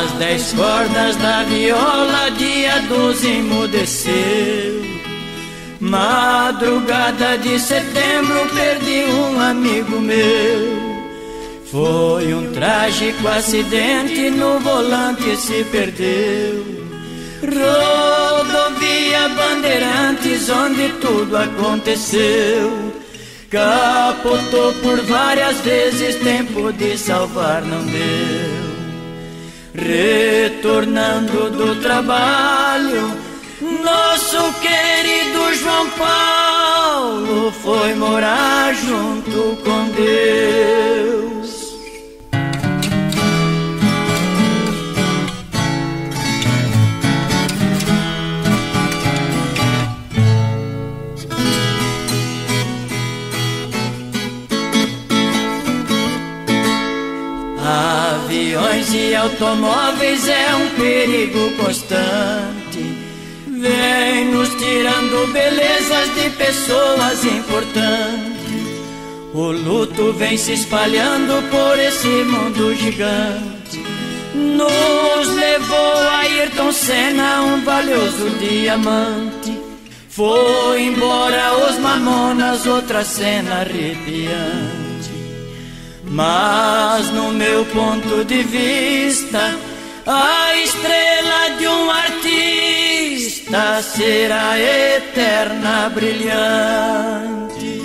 As 10 cordas da viola, dia 12 emudeceu. Madrugada de setembro, perdi um amigo meu. Foi um trágico acidente, no volante se perdeu. Rodovia Bandeirantes, onde tudo aconteceu. Capotou por várias vezes, tempo de salvar não deu. Retornando do trabalho, nosso querido João Paulo foi morar junto com Deus. Aviões e automóveis é um perigo constante, vem nos tirando belezas de pessoas importantes. O luto vem se espalhando por esse mundo gigante. Nos levou a Ayrton Senna, um valioso diamante. Foi embora os Mamonas, outra cena arrepiante. Mas no meu ponto de vista, a estrela de um artista será eterna, brilhante.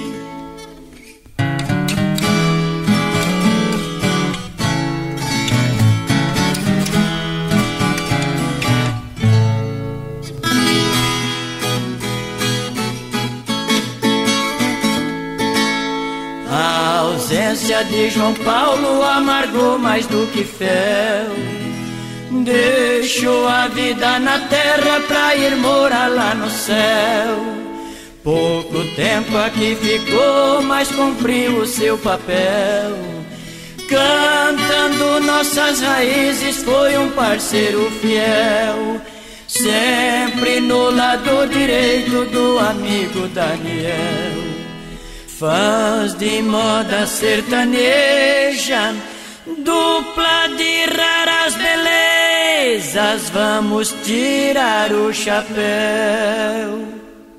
A ausência de João Paulo amargou mais do que fel. Deixou a vida na terra pra ir morar lá no céu. Pouco tempo aqui ficou, mas cumpriu o seu papel. Cantando nossas raízes, foi um parceiro fiel. Sempre no lado direito do amigo Daniel. Fãs de moda sertaneja, dupla de raras belezas, vamos tirar o chapéu.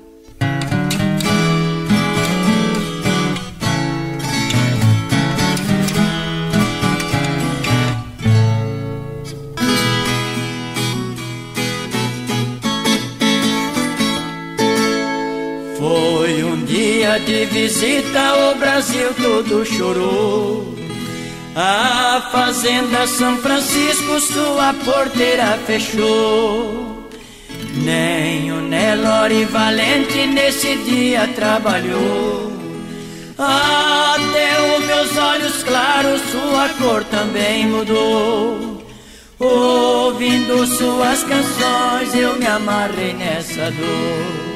Foi um dia de visita, o Brasil todo chorou. A fazenda São Francisco sua porteira fechou. Nem o Nelore Valente nesse dia trabalhou. Até os meus olhos claros sua cor também mudou. Ouvindo suas canções eu me amarrei nessa dor.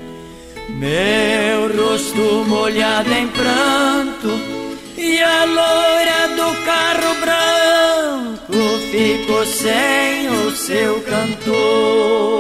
Meu rosto molhado em pranto e a loira do carro branco ficou sem o seu cantor.